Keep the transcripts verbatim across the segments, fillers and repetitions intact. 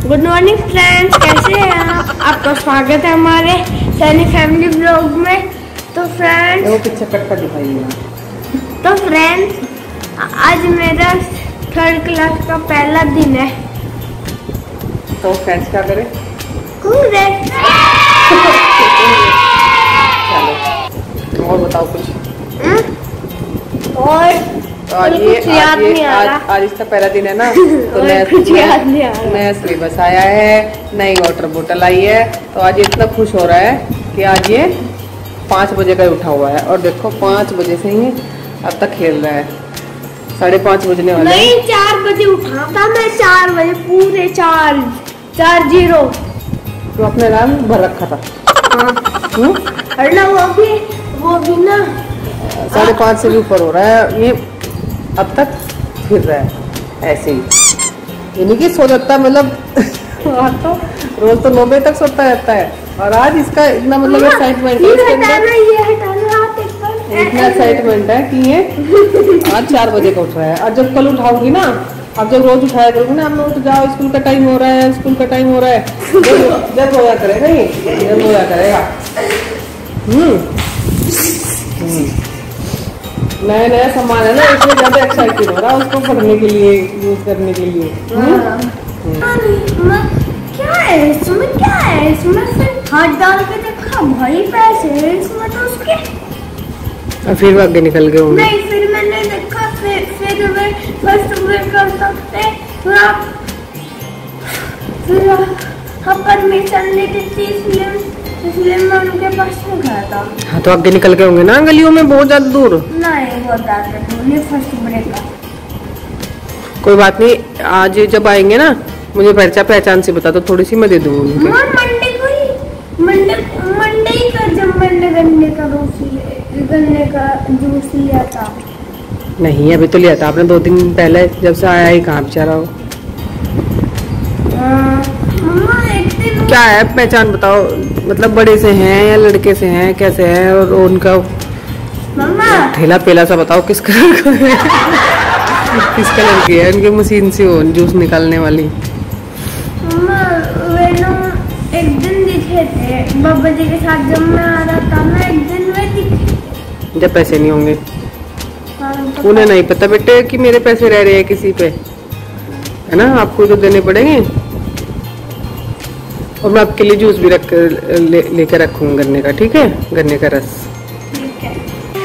Good morning friends, कैसे हैं आप? आपका स्वागत है हमारे सैनी फैमिली ब्लॉग में। तो फ्रेंड्स वो पीछे कटका दिखाइए। तो फ्रेंड्स आज मेरा थर्ड क्लास का पहला दिन है। तो फ्रेंड्स क्या करें? चलो और बताओ कुछ। और आज ये आज ये आज, आज इसका पहला दिन है ना, तो नया नया सिलेबस आया है, नई वाटर बोतल आई है। तो आज ये इतना खुश हो रहा है कि आज ये पाँच बजे का उठा हुआ है। और देखो पाँच बजे से ही अब तक खेल रहा है। साढ़े पाँच बजने वाले नहीं, चार बजे उठा था मैं। चार बजे पूरे चार चार जीरो तो अपने अलार्म भर रखा था। हाँ। और ना वो भी वो भी ना साढ़े पाँच से भी ऊपर हो रहा है। ये अब तक फिर रहा है ऐसे ही, यानी कि सो जाता है। मतलब तो रोज तो नौ बजे तक सोता रहता है, और आज इसका इतना मतलब एक्साइटमेंट है इसके अंदर, इतना एक्साइटमेंट है कि ये आज चार बजे का उठ रहा है। और जब कल उठाऊंगी ना, अब जब रोज उठाया करूँगी ना, हम उठ जाओ स्कूल का टाइम हो रहा है, स्कूल का टाइम हो रहा है, जब जब रोया करेगा ये जब रोया करेगा। हम्म नया नया सामान है ना, इसलिए ज्यादा एक्साइटेड हो रहा है उसको पढ़ने के लिए, यूज करने के लिए। क्या है इसमें? क्या है इसमें? फिर हाथ डाल के देखा भाई, पैसे हैं इसमें तो उसके। और फिर वो आगे निकल गए होंगे। नहीं, फिर मैंने देखा, फिर फिर वे फर्स्ट वे कर सकते, फिर आप फिर हम परमिशन लेते थे, इसलिए इसलिए मैं उनके पास नहीं गया था। हाँ तो आगे निकल गए होंगे ना गलियों में, बहुत ज्यादा दूर। नहीं, बहुत आगे दूर, फर्स्ट ब्रेक का। कोई बात नहीं, आज जब आएंगे ना मुझे पहचान पहचान से बता दो, थोड़ी सी मैं दे दूँ उनके। मंडे को ही मंडे मंडे ही का जब मैंने गन्ने का जूस गन्ने का जूस लिया था। नहीं अभी तो लिया था आपने, दो दिन पहले, जब से आया ही कहाँ बेचारा हो। क्या है पहचान बताओ, मतलब बड़े से हैं या लड़के से हैं, कैसे हैं? और उनका ठेला पेला सा बताओ, किस कलर का है? किस कलर की है उनकी मशीन से वो जूस निकालने वाली? मम्मा वे एक दिन दिखे थे बाबा जी के साथ, जब मैं आ रहा था ना, एक दिन वे दिखे। जब पैसे नहीं होंगे। हाँ, उन्हें नहीं पता बेटे कि मेरे पैसे रह रहे हैं किसी पे, है ना, आपको तो देने पड़ेंगे। और मैं आपके लिए जूस भी रख ले, लेकर रखूंगा गन्ने का, ठीक है, गन्ने का रस। ठीक है।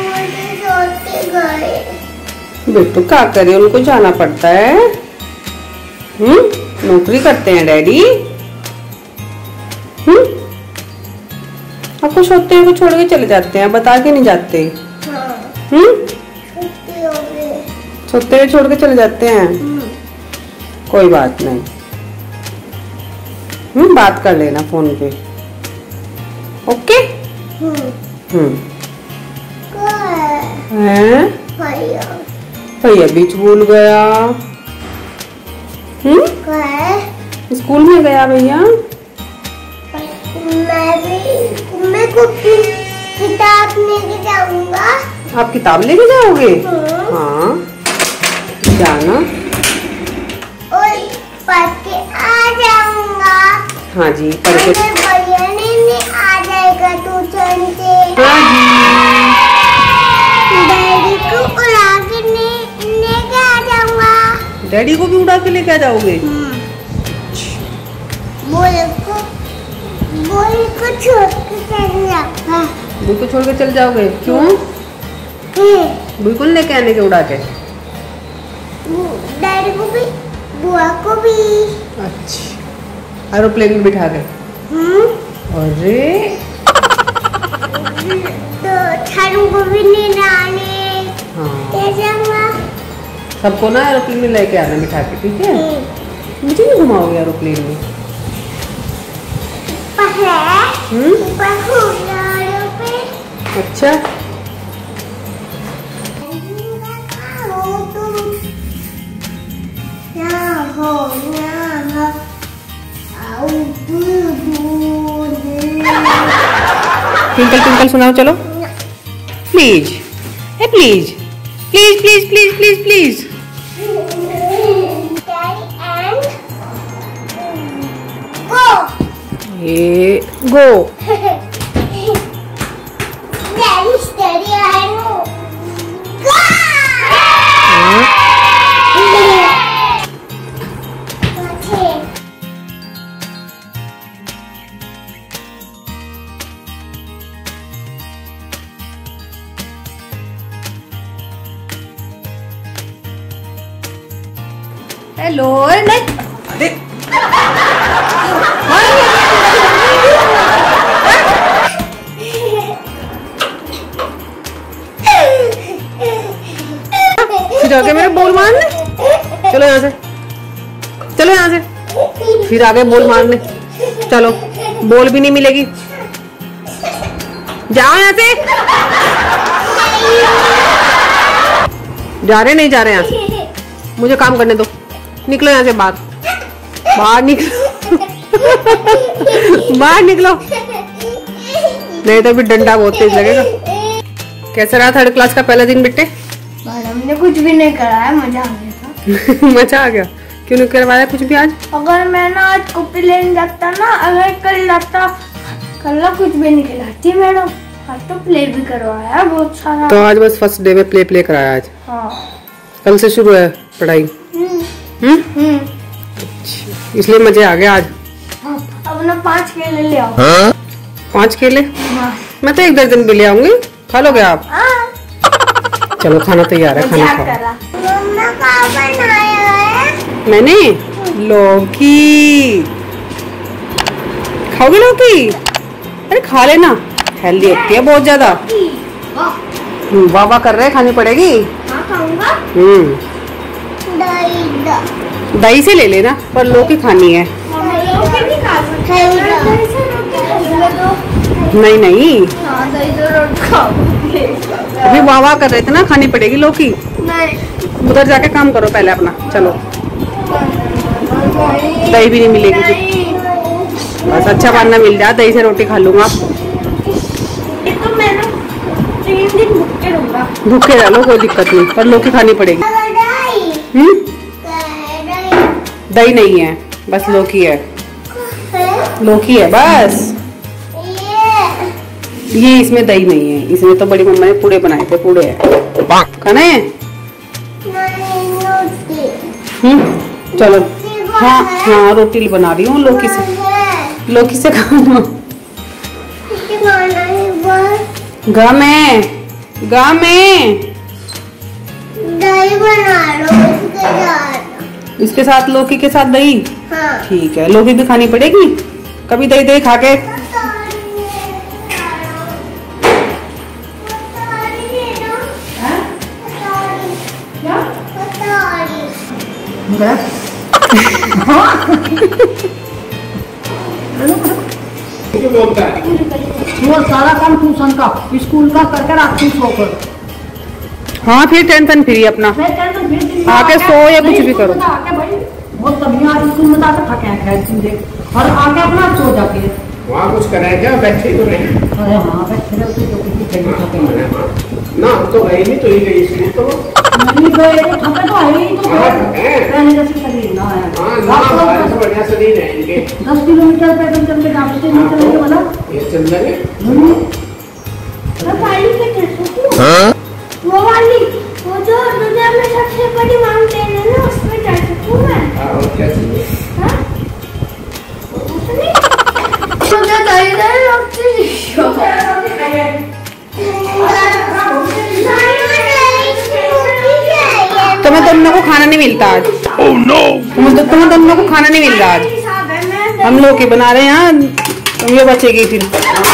बेटू क्या करे, उनको जाना पड़ता है। हम्म नौकरी करते हैं डैडी। हम्म आपको सोते हैं, छोड़ के चले जाते हैं, बता के नहीं जाते। हम्म सोते हुए छोड़ के चले जाते हैं। कोई बात नहीं, हम्म बात कर लेना फोन पे, ओके। हम्म हैं भैया बीच भूल गया। हम्म स्कूल में गया भैया। मैं भी मैं किताब लेके जाऊंगा। आप किताब लेके जाओगे? हाँ जाना, और पढ़ के आ जाऊंगा। हाँ जी पढ़ के भैया ने आ जाएगा ट्यूशन से। हाँ जी डैडी को उड़ा के लेके आ जाऊंगा। डैडी को भी उड़ा के लेके आ जाओगे? बोल को बोल को छोड़ के चल जाऊंगा। बुई को छोड़ के चल जाओगे? क्यों? बुई को लेके आने के उड़ा के? डैडी को भी, बुआ को भी। अच्छा, एरोप्लेन में बिठा के? अरे तो थारू को भी ले आने। हाँ जाऊंगा। सबको ना एरोप्लेन में लेके आना बिठा के, ठीक है? मुझे नहीं घुमाओगे एरोप्लेन में? हम्म अच्छा ट्विंकल ट्विंकल सुनाओ चलो, प्लीज है, please please please please please please ये गो। हेलो नहीं अरे फिर आगे मेरे बोल मारने। चलो यहाँ से, चलो यहाँ से। फिर आगे बोल मारने। चलो, बोल भी नहीं मिलेगी। जाओ यहाँ से। जा रहे नहीं जा रहे यहाँ से, मुझे काम करने दो। निकलो यहाँ से बाहर, बाहर निकलो। बाहर निकलो, नहीं तो फिर डंडा बहुत तेज लगेगा। कैसा रहा थर्ड क्लास का पहला दिन बेटे? मैडम ने कुछ भी नहीं कराया, मजा आ गया था। मजा आ गया। क्यों नहीं करवाया कुछ भी आज? अगर मैं ना आज कॉपी लेने जाता ना, अगर कल जाता, कल कुछ भी नहीं खिलाती मैडम। आज तो प्ले भी करवाया बहुत सारा। तो आज बस फर्स्ट डे में प्ले प्ले कराया आज? हाँ। कल से शुरू है पढ़ाई? हम्म हम्म। इसलिए मजे आ गए आज। हाँ, अब ना पाँच केले ले आओ। हाँ? पाँच केले? हाँ। मैं तो एक दर्जन भी ले आऊंगी। खा लोगे आप? हाँ। चलो खाना तैयार है, खाना खाओ। मम्मा क्या बनाया है? मैंने लौकी। खाओगे लौकी? अरे खा लेना, हेल्दी होती है बहुत ज्यादा। वाह वाह कर रहे, खानी पड़ेगी। हाँ खाऊंगा। हम्म, दही दही से ले लेना, पर लौकी खानी है। नहीं खा सकते। नहीं नहीं, हाँ, दही तो रोटी खाओगे। अभी वाह वाह कर रहे थे ना, खानी पड़ेगी लौकी। नहीं, उधर जाके काम करो पहले अपना। चलो, दही भी नहीं मिलेगी जी। बस अच्छा पाना मिल जाए, दही से रोटी खा लूंगा। ये तो मैं ना तीन दिन भूखे रहूंगा। भूखे रह लो, कोई दिक्कत नहीं, पर लौकी खानी पड़ेगी। हम्म, दही नहीं है, बस लौकी है। लौकी है बस, ये इसमें दही नहीं है। इसमें तो बड़ी मम्मा ने पूड़े बनाए थे, पूड़े है। खाना है? हम्म, चलो। हाँ हाँ, रोटी बना रही हूँ लौकी से। लौकी से खाना। गा में गा में दही बना लो इसके साथ। इसके साथ लौकी के साथ दही? हाँ। ठीक है, लौकी भी खानी पड़ेगी। कभी दही दही खा के। वो सारा काम ट्यूशन का स्कूल का करके रखती सोकर। हाँ, फिर टेंशन फ्री अपना, आके सो या कुछ भी करो। बहुत तभी आज स्कूल में जाकर थके हैं और आके अपना सो जाके वहाँ कुछ कराए क्या? बैठे तो नहीं? अरे हाँ बैठे रहे तो कुछ ना, हम तो गए नहीं, तो ही गई स्कूल तो नहीं गए तो थके तो है ही। तो पहले जैसे शरीर ना है। हाँ ना, हमारे से बढ़िया शरीर है इनके। दस किलोमीटर पैदल चल के जाते नहीं चलेंगे बोला ये चल रहे। वो वाली, वो जो दुनिया में सबसे बड़ी माउंटेन है ना, उसमें जा सकूं मैं। हाँ, और क्या चाहिए? हाँ? उसमें? मुझे दही दही रोटी तुम्हें दोनों को खाना नहीं मिलता आज। oh, no. तुम्हें तो तुम्हें दोनों को खाना नहीं मिल रहा आज। हम लोग ही बना रहे हैं, तुम ये बचेगी फिर।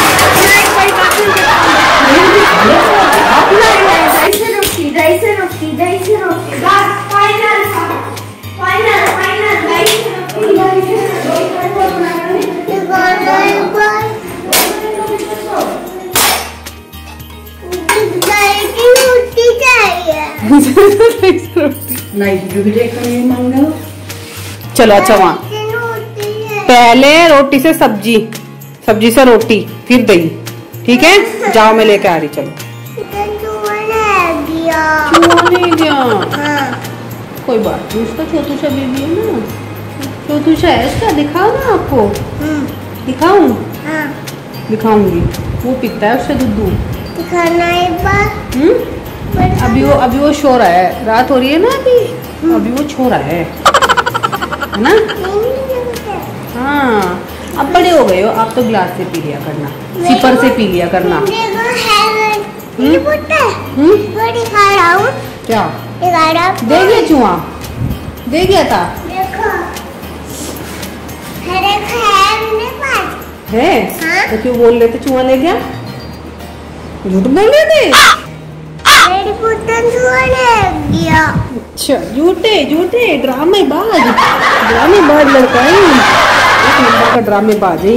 चलो अच्छा, वहाँ पहले रोटी से सब्जी, सब्जी से रोटी, फिर दही। ठीक है, जाओ मैं लेके आ रही। चलो। नहीं गया? हाँ। कोई बात नहीं, उसका छोटू सा बेबी है ना, छोटू सा है इसका, दिखाओ ना आपको। दिखाऊं? हाँ दिखाऊंगी। वो पीता है उससे दूध। दिखाना एक बार। हम्म अभी वो अभी वो सो रहा है, रात हो रही है ना अभी, अभी वो सो रहा है है ना? हाँ अब बड़े हो गए हो, आप तो गिलास से पी लिया करना, सिपर से पी लिया करना। हम्म दिखा रहा हूँ। क्या दिखा रहा हूँ। दे गया चूहा? दे गया था? देखो है, देखो है मेरे पास है। हाँ? तो क्यों बोल रहे थे चूहा ले गया? झूठ बोल रहे थे? मेरी पुतन चूहा ले गया। अच्छा झूठे झूठे ड्रामेबाज, ड्रामेबाज लड़का है, एक नंबर का ड्रामेबाज है।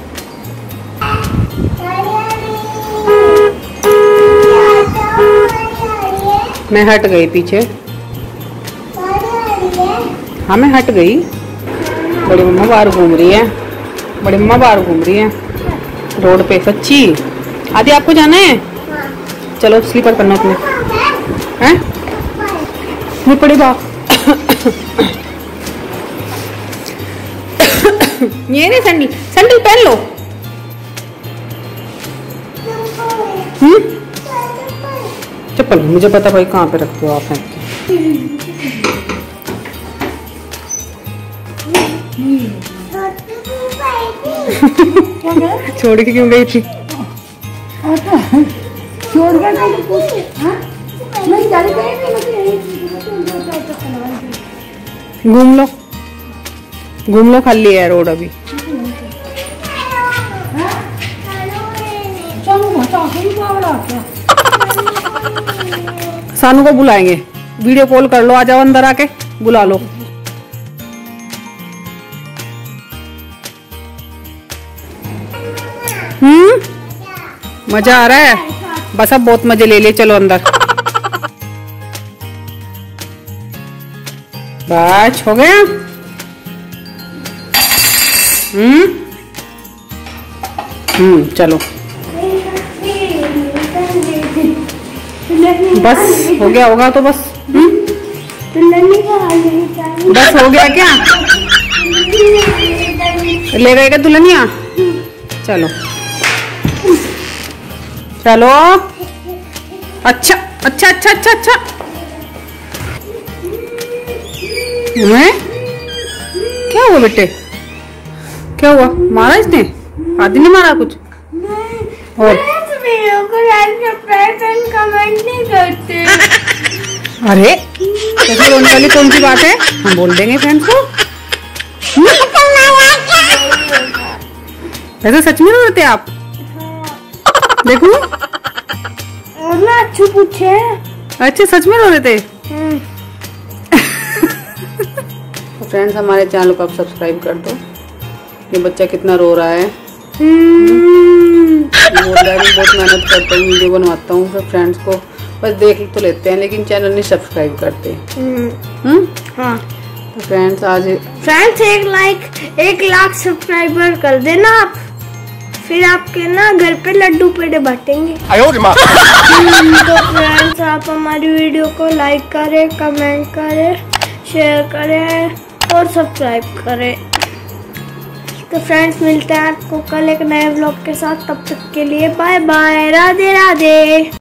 मैं हट गई पीछे। हाँ मैं हट गई। बड़ी मम्मा बाहर घूम रही है, बड़ी मम्मा बाहर घूम रही है रोड पे। सच्ची आदि आपको जाना है? चलो स्लीपर करना अपने, हैं? नहीं पड़ी बा ये नहीं सैंडल, सैंडल पहन लो। हम्म चप्पल मुझे पता भाई कहाँ पे रखते हो आप हैं। छोड़ के क्यों गई थी? छोड़ कर नहीं जाने घूम लो घूम लो, खाली है रोड अभी। सानू को बुलाएंगे, वीडियो कॉल कर लो, आ जाओ अंदर आके बुला लो। हम्म मजा आ रहा है? बस अब बहुत मजे ले लिए, चलो अंदर। बस हो गया। हम्म हम्म चलो बस हो गया होगा तो बस। हम्म बस हो गया क्या? ले गए क्या दुल्हनिया? चलो चलो। अच्छा अच्छा अच्छा अच्छा अच्छा मैं क्या हुआ बेटे? क्या हुआ? मारा इसने? आदि ने मारा कुछ? और कमेंट नहीं करते। अरे कैसे रोने वाली कौन सी बात है? हम बोल देंगे फ्रेंड्स को। ऐसे सच में रो रहे थे आप? देखो और ना अच्छू पूछे। अच्छे सच में रो रहे थे। तो फ्रेंड्स हमारे चैनल को आप सब्सक्राइब कर दो। ये बच्चा कितना रो रहा है। बोल रहा है मैं बहुत मेहनत करता हूँ, वीडियो बनवाता हूँ, फिर फ्रेंड्स को बस देख तो लेते हैं लेकिन चैनल नहीं सब्सक्राइब करते। हम्म हाँ तो फ्रेंड्स आज फ्रेंड्स एक लाइक एक लाख सब्सक्राइबर कर देना आप, फिर आपके ना घर पे लड्डू पेड़े बांटेंगे। तो फ्रेंड्स आप हमारी वीडियो को लाइक करें, कमेंट करें, शेयर करें और सब्सक्राइब करें। तो फ्रेंड्स मिलते हैं आपको कल एक नए व्लॉग के साथ, तब तक के लिए बाय बाय, राधे राधे।